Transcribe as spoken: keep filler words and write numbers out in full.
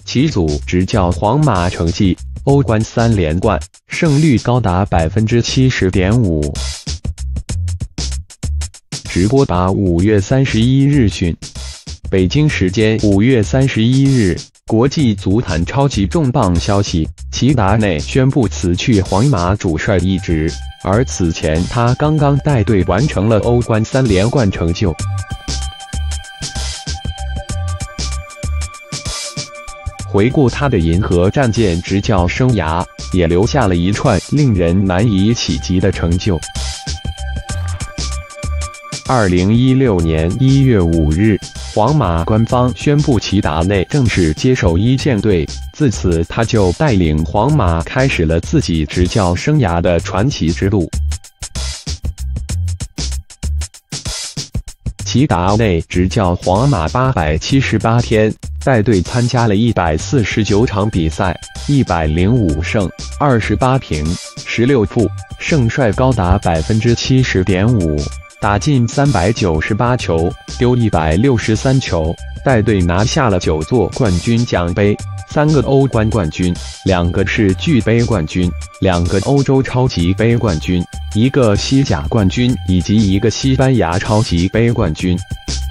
其组执教皇马成绩，欧冠三连冠，胜率高达 百分之七十点五。直播吧五月三十一日讯，北京时间五月三十一日，国际足坛超级重磅消息，齐达内宣布辞去皇马主帅一职，而此前他刚刚带队完成了欧冠三连冠成就。回顾他的银河战舰执教生涯，也留下了一串令人难以企及的成就。二零一六年一月五日，皇马官方宣布齐达内正式接手一线队，自此他就带领皇马开始了自己执教生涯的传奇之路。齐达内执教皇马八百七十八天，带队参加了一百四十九场比赛，一百零五胜，二十八平，十六负，胜率高达 百分之七十点五，打进三百九十八球，丢一百六十三球，带队拿下了九座冠军奖杯，三个欧冠冠军，两个世俱杯冠军，两个欧洲超级杯冠军，一个西甲冠军以及一个西班牙超级杯冠军。